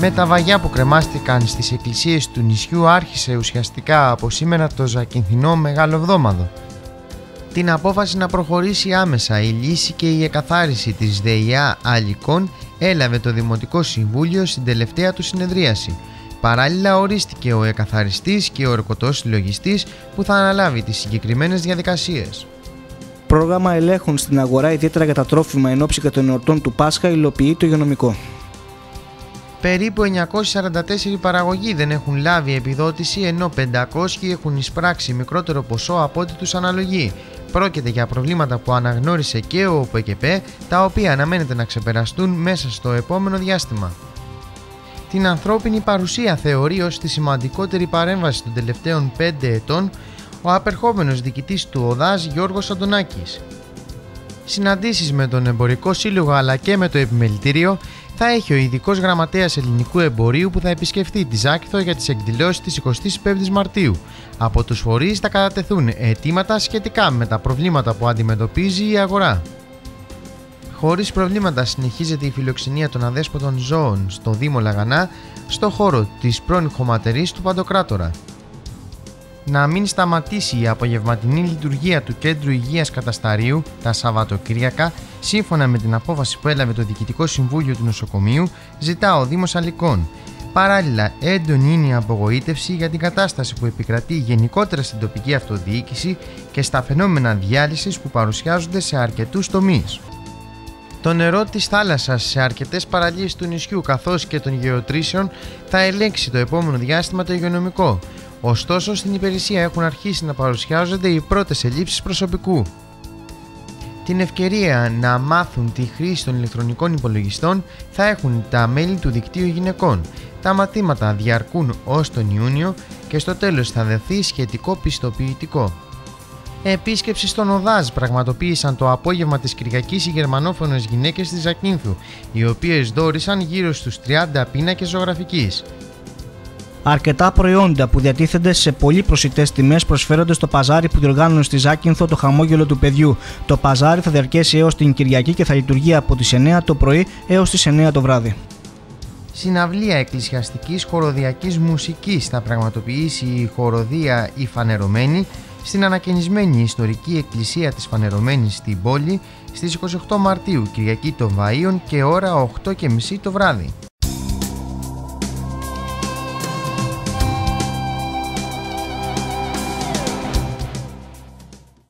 Με τα βαγιά που κρεμάστηκαν στις εκκλησίες του νησιού άρχισε ουσιαστικά από σήμερα το Ζακυνθινό Μεγαλοβδόμαδο. Την απόφαση να προχωρήσει άμεσα η λύση και η εκαθάριση της ΔΕΙΑ Αλικών έλαβε το Δημοτικό Συμβούλιο στην τελευταία του συνεδρίαση. Παράλληλα ορίστηκε ο εκαθαριστής και ο ορκωτός συλλογιστής που θα αναλάβει τις συγκεκριμένες διαδικασίες. Πρόγραμμα ελέγχων στην αγορά, ιδιαίτερα για τα τρόφιμα εν ώψη και των εορτών του Πάσχα, υλοποιεί το υγειονομικό. Περίπου 944 παραγωγοί δεν έχουν λάβει επιδότηση, ενώ 500 έχουν εισπράξει μικρότερο ποσό από ό,τι τους αναλογεί. Πρόκειται για προβλήματα που αναγνώρισε και ο ΟΠΕΚΕΠΕ, τα οποία αναμένεται να ξεπεραστούν μέσα στο επόμενο διάστημα. Την ανθρώπινη παρουσία θεωρεί ως τη σημαντικότερη παρέμβαση των τελευταίων 5 ετών ο απερχόμενος διοικητής του ΟΔΑΣ Γιώργος Αντωνάκης. Συναντήσεις με τον Εμπορικό Σύλλογο αλλά και με το Επιμελητήριο θα έχει ο ειδικός γραμματέας ελληνικού εμπορίου που θα επισκεφτεί τη Ζάκυνθο για τις εκδηλώσεις της 25ης Μαρτίου. Από τους φορείς θα κατατεθούν αιτήματα σχετικά με τα προβλήματα που αντιμετωπίζει η αγορά. Χωρίς προβλήματα συνεχίζεται η φιλοξενία των αδέσποτων ζώων στο Δήμο Λαγανά, στο χώρο της πρώην χωματερής του Παντοκράτορα. Να μην σταματήσει η απογευματινή λειτουργία του Κέντρου Υγείας Κατασταρίου τα Σαββατοκύριακα, σύμφωνα με την απόφαση που έλαβε το Διοικητικό Συμβούλιο του Νοσοκομείου, ζητά ο Δήμος Αλικών. Παράλληλα, έντονη είναι η απογοήτευση για την κατάσταση που επικρατεί γενικότερα στην τοπική αυτοδιοίκηση και στα φαινόμενα διάλυσης που παρουσιάζονται σε αρκετούς τομείς. Το νερό της θάλασσας σε αρκετές παραλίες του νησιού καθώς και των γεωτρήσεων θα ελέγξει το επόμενο διάστημα το υγειονομικό. Ωστόσο, στην υπηρεσία έχουν αρχίσει να παρουσιάζονται οι πρώτες ελλείψεις προσωπικού. Την ευκαιρία να μάθουν τη χρήση των ηλεκτρονικών υπολογιστών θα έχουν τα μέλη του Δικτύου Γυναικών. Τα μαθήματα διαρκούν ως τον Ιούνιο και στο τέλος θα δοθεί σχετικό πιστοποιητικό. Επίσκεψη στον ΟΔΑΣ πραγματοποίησαν το απόγευμα της Κυριακής οι γερμανόφωνες γυναίκες της Ζακυνθού, οι οποίες δώρισαν γύρω στους 30 πίνακες ζωγραφικής. Αρκετά προϊόντα που διατίθενται σε πολύ προσιτές τιμές προσφέρονται στο παζάρι που διοργάνωνε στη Ζάκυνθο το Χαμόγελο του Παιδιού. Το παζάρι θα διαρκέσει έως την Κυριακή και θα λειτουργεί από τις 9 το πρωί έως τις 9 το βράδυ. Συναυλία εκκλησιαστικής χοροδιακής μουσικής θα πραγματοποιήσει η χοροδία «Η Φανερωμένη» στην ανακαινισμένη ιστορική εκκλησία της Φανερωμένης στην πόλη στις 28 Μαρτίου, Κυριακή των Βαΐων και ώρα 8:30 το βράδυ.